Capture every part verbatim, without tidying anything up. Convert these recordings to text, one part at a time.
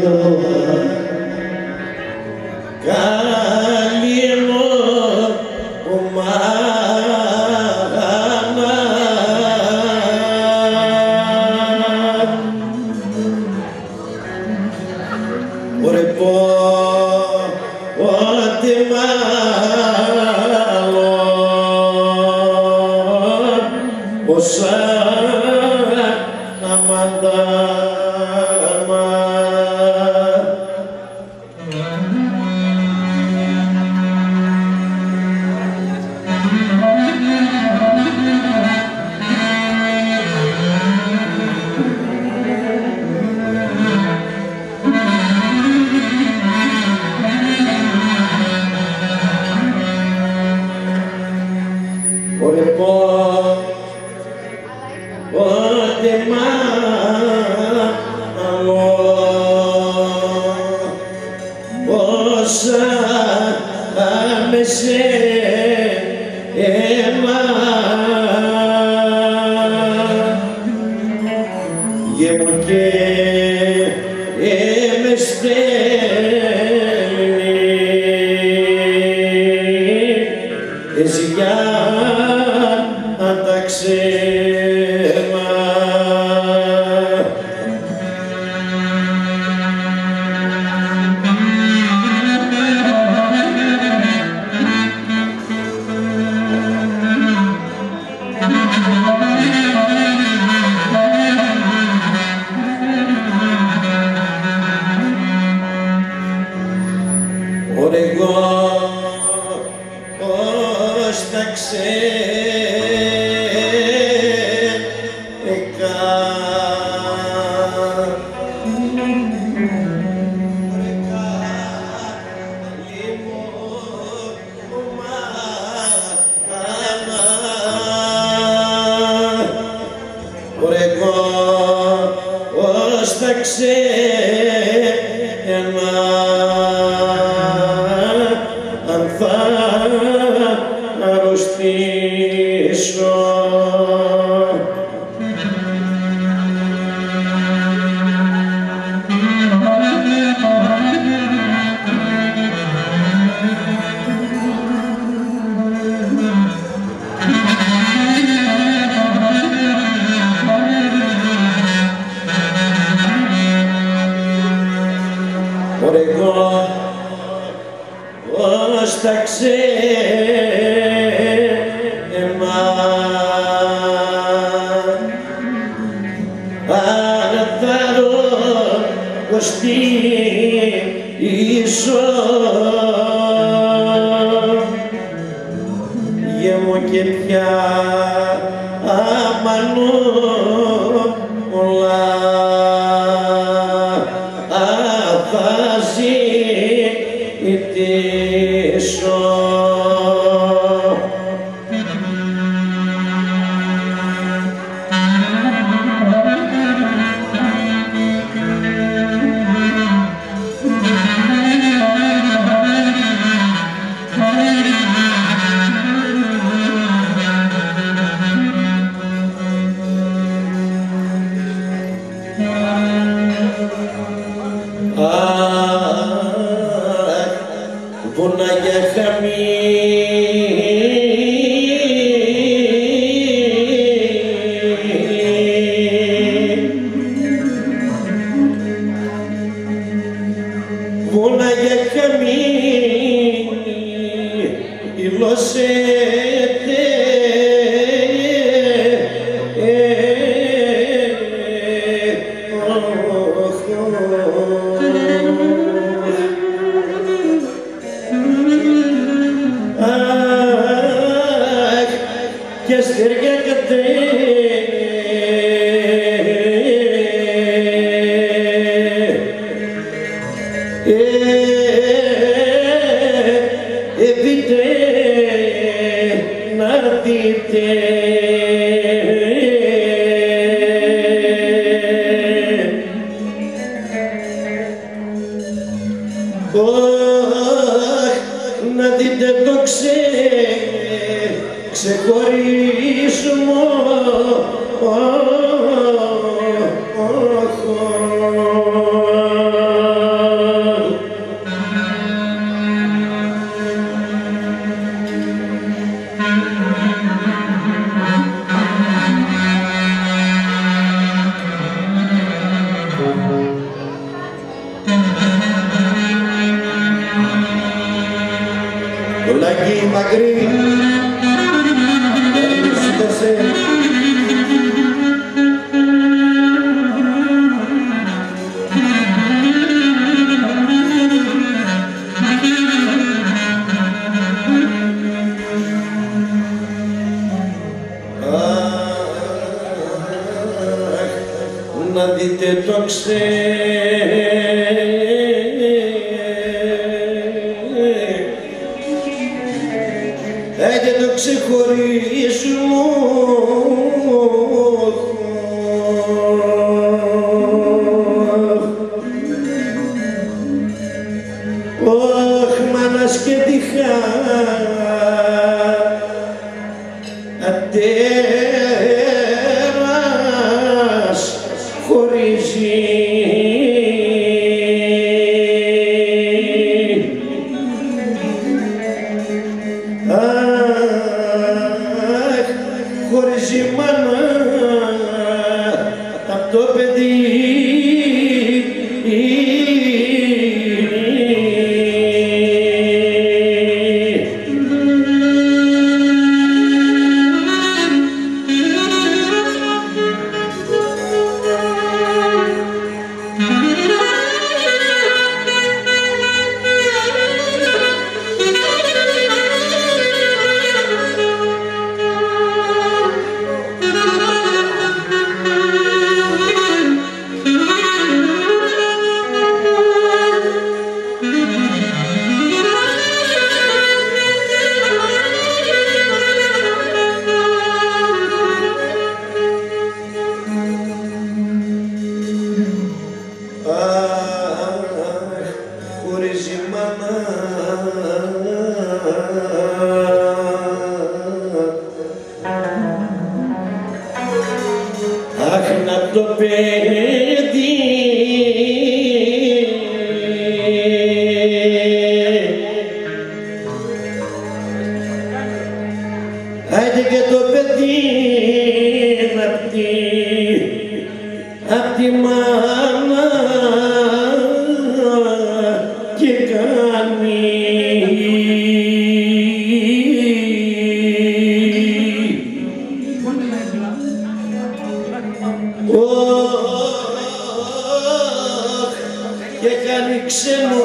ξεχωρίσουμε. Πουλάκι μακρύ, να δείτε το ξέρει. Και το ξεχωρίζουμε. Ωχ, μάνας και τη χατέρας χωρίζει. Χωρίζει μάνα απ' το παιδί. Χωρίζει μάνα αχ, να το παιδί άντε και το παιδί απ' τη, απ' τη μάνα και κάνει ωχ, και κάνει ξένο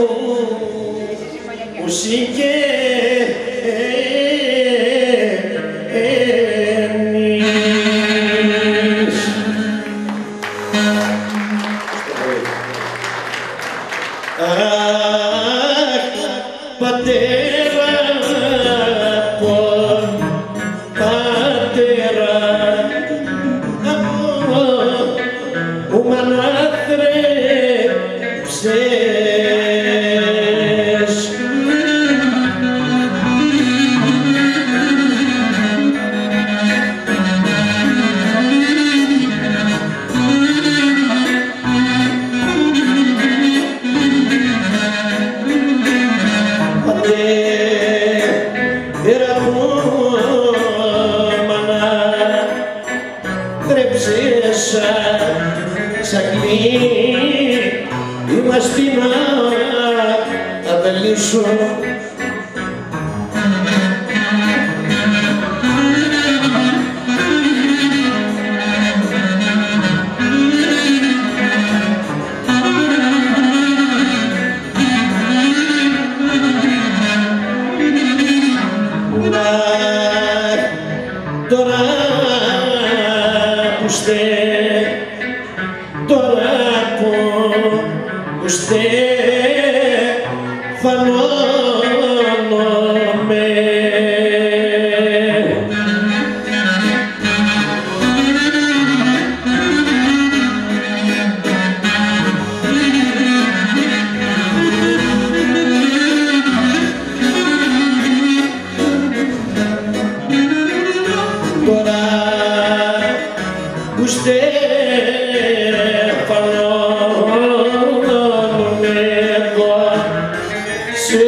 μουσικένης. Αχ, πατέρα, πατέρα, που μ' ανάθρεψες. Πατέρα μου, μ' ανάθρεψες σαν κλείνει. Είμαστε να αδελήσω τώρα που στε, τώρα που στεφανώνομαι. Τώρα που στεφανώνομαι εδώ σε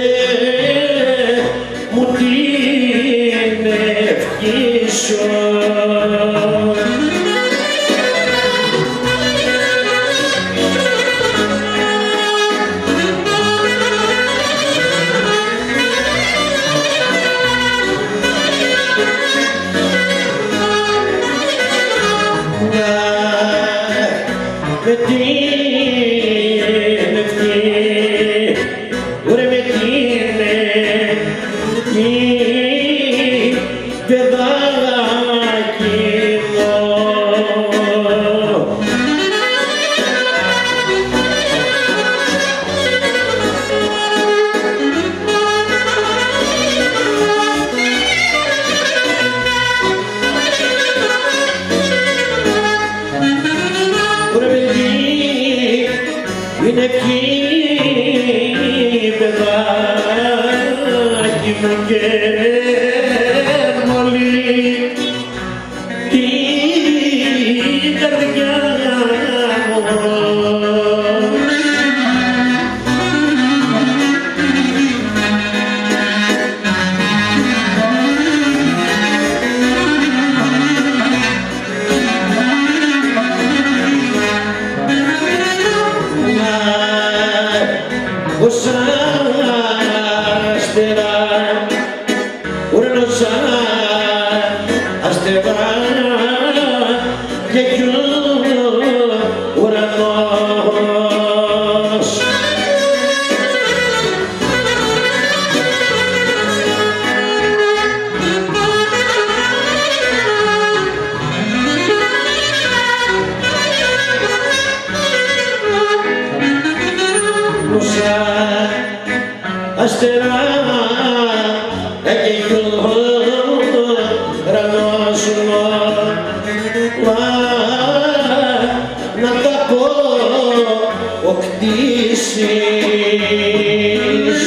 παιδάκι μου και μολύ την καρδιά μου. Όσα αστερά, ουρανός αστερά και κι ο ουρανός. Όσα αστερά και κι ο ουρανός να τα αποκτήσεις.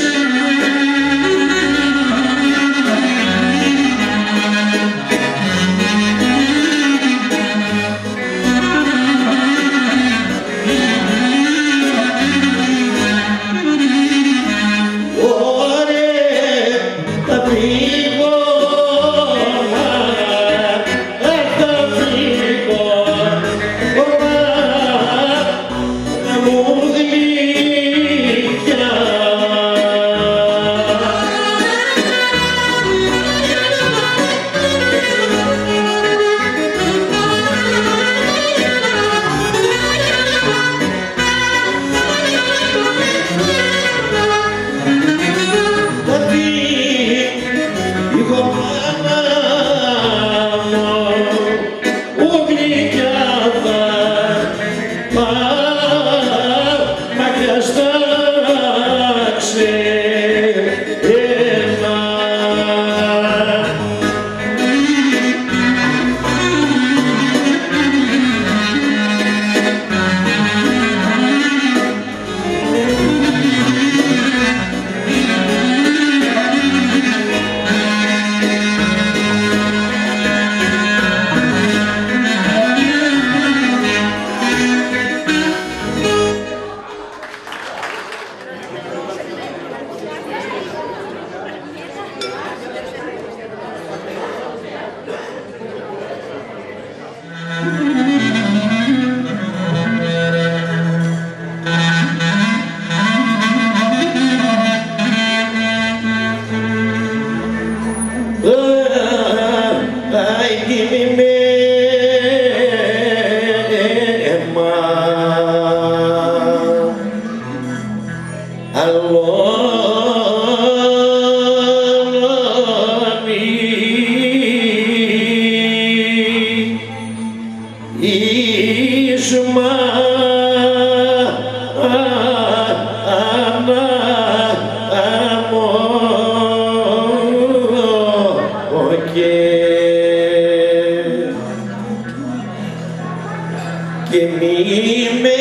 Και μη με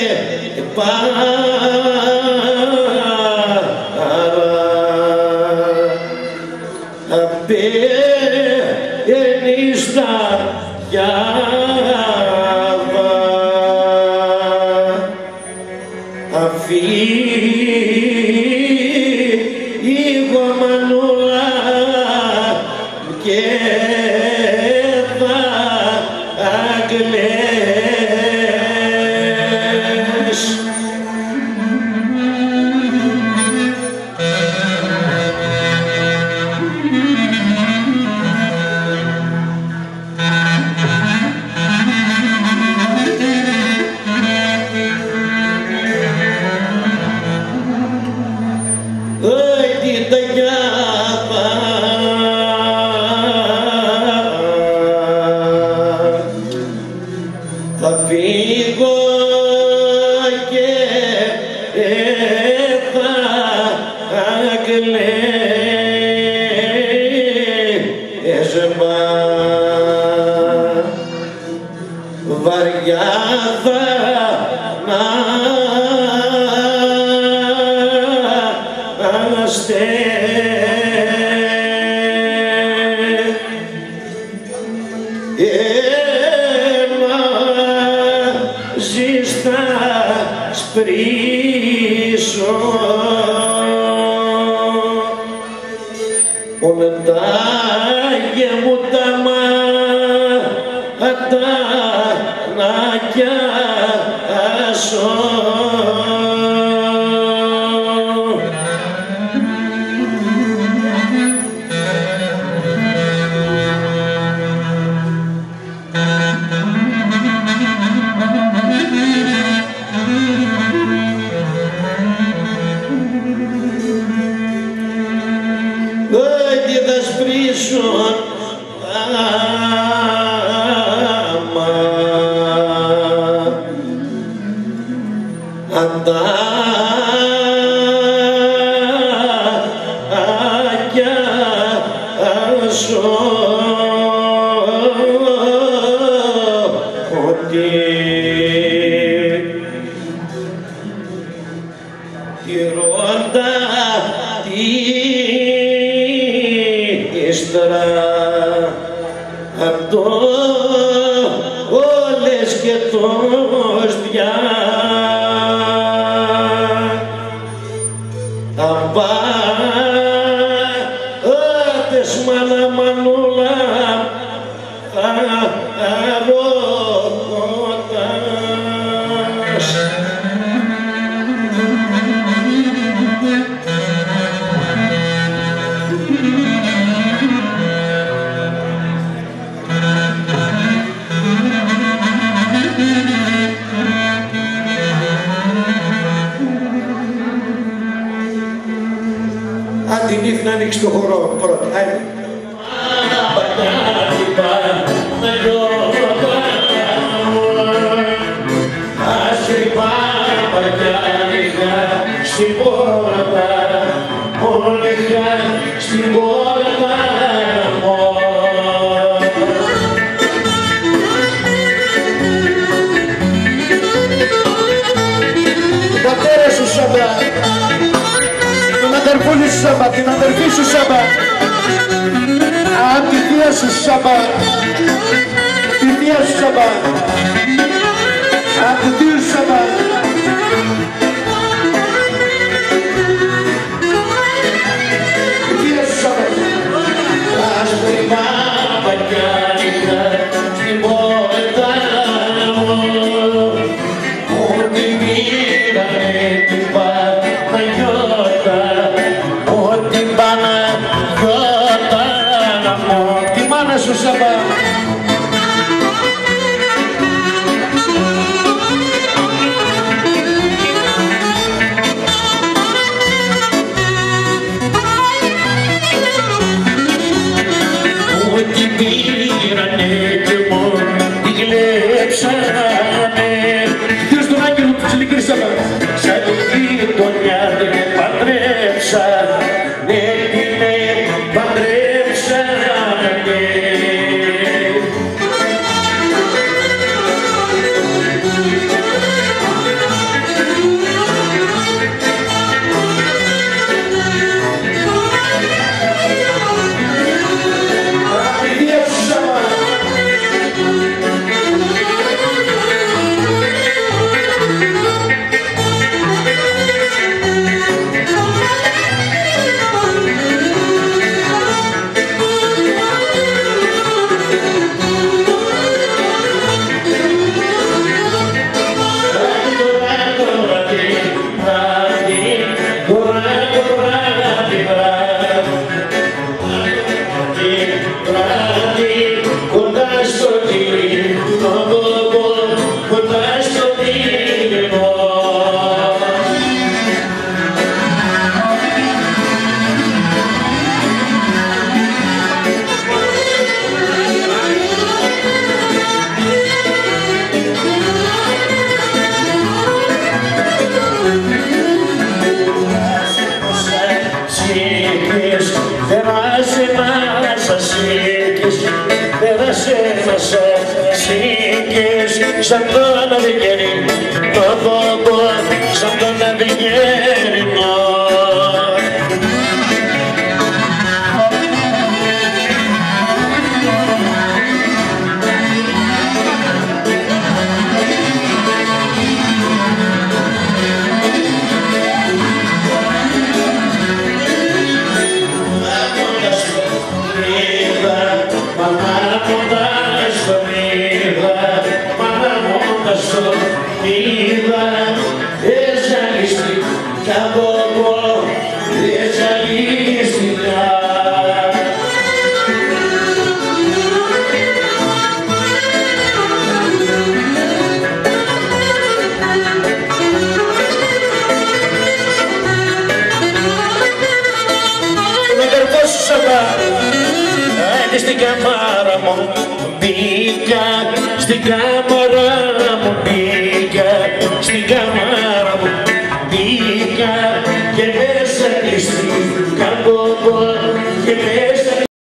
παραπαίνεις τα γιάβα, αφήγω μανούλα και θα αγκλές. Θα φύγω και θα αγκλέσμα, βαριά θα να Ονεντάγε μου τα ματανάκια σου. Όχι θα σπρίσουν άμα αντάκια σου ότι τηρώντα ύστερα απ' το όλες και τος διά αμπάτες μάνα μανούλα αρρώκοτας. Αν την ήθελα να ανοίξει το χορό πρώτα. Στην πόρτα, όλεχα στην πόρτα μου. Την πατέρα σου Σάμπα, τον αδερφούλη σου Σάμπα, την αδερφή σου Σάμπα, αν τη θεία σου Σάμπα, τη θεία σου Σάμπα, αν τη θεία σου Σάμπα. Στην πόρτα μου, ό,τι πήρανε την Παναγιώτα, ό,τι Παναγιώτα μου, τη μάνα σου Σάμπα. Ό,τι πήρανε και μου τη γλέψανε. Κύριος τον Άγγελο του Τσιλικρής Σάμπα. Σαν τη γειτονιά την παντρέψανε, την παντρέψανε. Σαν τον Αυγερινό, σαν τον Αυγερινό. λόγο δεν ζαλίστηκα. Με καρφώσανα στην καμάρα μου, μπήκα στην καμάρα